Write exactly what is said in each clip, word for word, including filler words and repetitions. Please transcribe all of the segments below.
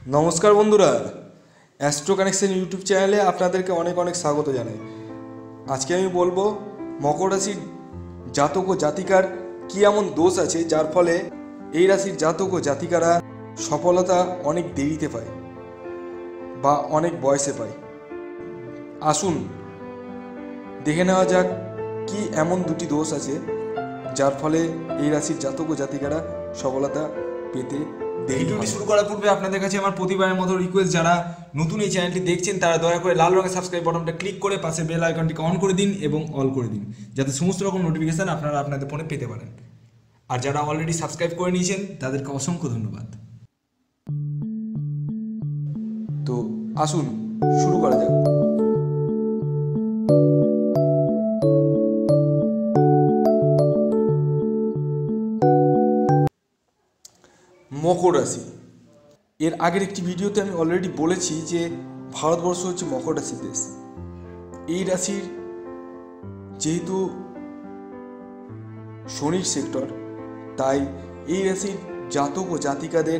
नमस्कार बंधुरा astro connection YouTube चैनले आपनादेरके अनेक अनेक स्वागत जानाई। आज के आमी बोलबो मकर राशिर जातक ओ जातिकार कि एमन दोष आछे जार फले एई राशिर जातक ओ जातिकारा सफलता अनेक देरीते पाय बा अनेक बयसे पाय। आसुन देखे नेওয়া যাক कि एमन दुटी दोष आछे जार फले एई राशिर जातक ओ जातिकारा सफलता पेते। ভিডিওটি শুরু করার পূর্বে আপনাদের কাছে আমার প্রতিবারের মতো রিকোয়েস্ট, যারা নতুন এই চ্যানেলটি দেখছেন তারা দয়া করে লাল রঙের সাবস্ক্রাইব বাটনটা ক্লিক করে পাশে বেল আইকনটিকে অন করে দিন এবং অল করে দিন, যাতে সমস্ত রকম নোটিফিকেশন আপনারা আপনাদের ফোনে পেতে পারেন। আর যারা অলরেডি সাবস্ক্রাইব করে নিয়েছেন তাদেরকে অসংখ্য ধন্যবাদ। তো আসুন শুরু করা যাক। मकर राशि एर आगे एक भिडियोते आमी अलरेडी बोलेছি যে ভারতবর্ষ হচ্ছে মকর রাশির দেশ। এই রাশির যেহেতু শনির সেক্টর, তাই এই রাশির জাতক ও জাতিকাদের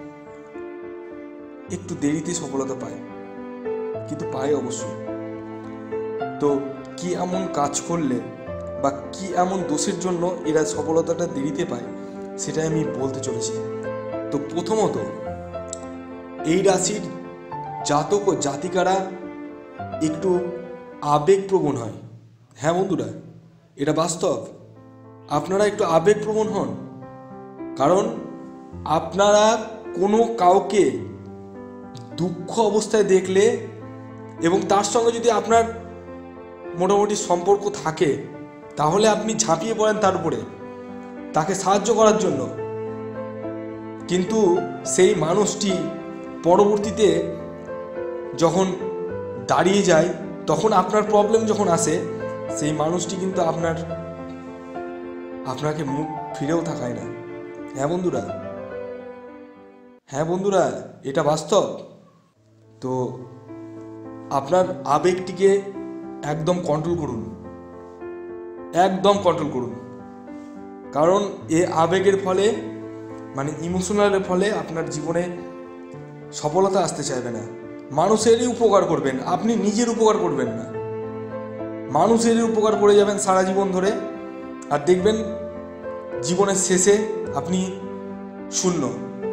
একটু দেরিতে সফলতা পায়, কিন্তু পায় অবশ্যই। তো কি এমন কাজ করলে বা কি এমন দোষের জন্য এরা সফলতাটা দেরিতে পায় সেটাই আমি বলতে চলেছি। তো প্রথমত এই রাশির জাতক ও জাতিকারা একটু আবেগপ্রবণ হয়। হ্যাঁ বন্ধুরা, এটা বাস্তব। আপনারা একটু আবেগপ্রবণ হন, কারণ আপনারা কোনো কাউকে দুঃখ অবস্থায় দেখলে এবং তার সঙ্গে যদি আপনার মোটামুটি সম্পর্ক থাকে, তাহলে আপনি ঝাঁপিয়ে পড়েন তার উপরে তাকে সাহায্য করার জন্য। কিন্তু সেই মানুষটি পরবর্তীতে যখন দাঁড়িয়ে যায়, তখন আপনার প্রবলেম যখন আসে, সেই মানুষটি কিন্তু আপনার আপনাকে মুখ ফিরেও তাকায় না। হ্যাঁ বন্ধুরা, হ্যাঁ বন্ধুরা, এটা বাস্তব। তো আপনার আবেগটিকে একদম কন্ট্রোল করুন, একদম কন্ট্রোল করুন, কারণ এ আবেগের ফলে মানে ইমোশনালের ফলে আপনার জীবনে সফলতা আসতে চাইবে না। মানুষেরই উপকার করবেন, আপনি নিজের উপকার করবেন না। মানুষেরই উপকার করে যাবেন সারা জীবন ধরে, আর দেখবেন জীবনের শেষে আপনি শূন্য।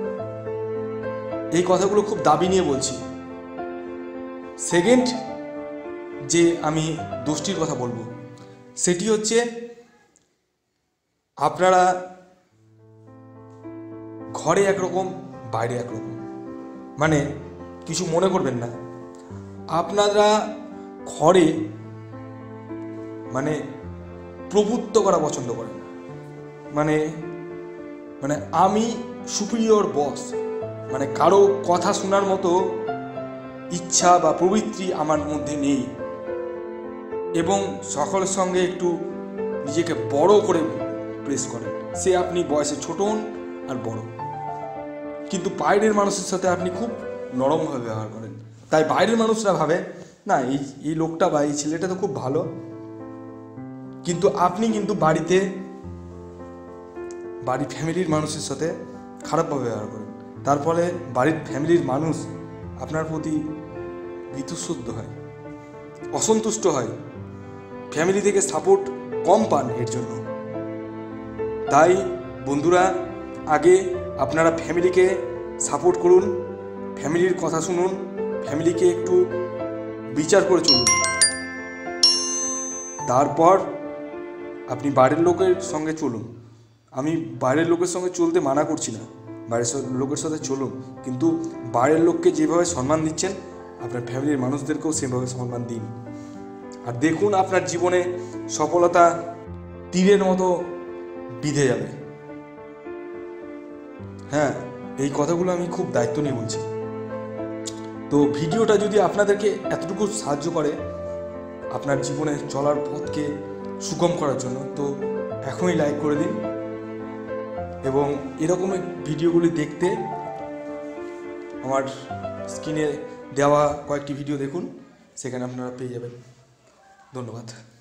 এই কথাগুলো খুব দাবি নিয়ে বলছি। সেকেন্ড যে আমি দোষটির কথা বলবো সেটি হচ্ছে আপনারা ঘরে একরকম বাইরে একরকম। মানে কিছু মনে করবেন না, আপনারা ঘরে মানে প্রভুত্ব করা পছন্দ করেন। মানে মানে আমি সুপিরিয়র বস, মানে কারো কথা শোনার মতো ইচ্ছা বা প্রবৃত্তি আমার মধ্যে নেই, এবং সকলের সঙ্গে একটু নিজেকে বড় করে প্রেস করেন। সে আপনি বয়সে ছোট হন আর বড়, কিন্তু বাইরের মানুষের সাথে আপনি খুব নরমভাবে ব্যবহার করেন। তাই বাইরের মানুষরা ভাবে না এই এই লোকটা বা এই ছেলেটা তো খুব ভালো, কিন্তু আপনি কিন্তু বাড়িতে বাড়ির ফ্যামিলির মানুষের সাথে খারাপভাবে ব্যবহার করেন। তার ফলে বাড়ির ফ্যামিলির মানুষ আপনার প্রতি বীতশ্রদ্ধ হয়, অসন্তুষ্ট হয়, ফ্যামিলি থেকে সাপোর্ট কম পান এর জন্য। তাই বন্ধুরা, আগে আপনারা ফ্যামিলিকে সাপোর্ট করুন, ফ্যামিলির কথা শুনুন, ফ্যামিলিকে একটু বিচার করে চলুন। তারপর আপনি বাইরের লোকের সঙ্গে চলুন। আমি বাইরের লোকের সঙ্গে চলতে মানা করছি না, বাইরের লোকের সাথে চলুন, কিন্তু বাইরের লোককে যেভাবে সম্মান দিচ্ছেন আপনার ফ্যামিলির মানুষদেরকেও সেভাবে সম্মান দিন। আর দেখুন আপনার জীবনে সফলতা তীরের মতো বিঁধে যাবে। হ্যাঁ, এই কথাগুলো আমি খুব দায়িত্ব নিয়ে বলছি। তো ভিডিওটা যদি আপনাদেরকে এতটুকু সাহায্য করে আপনার জীবনে চলার পথকে সুগম করার জন্য, তো এখনই লাইক করে দিন, এবং এরকম ভিডিওগুলি দেখতে আমার স্ক্রিনে দেওয়া কয়েকটি ভিডিও দেখুন, সেখানে আপনারা পেয়ে যাবেন। ধন্যবাদ।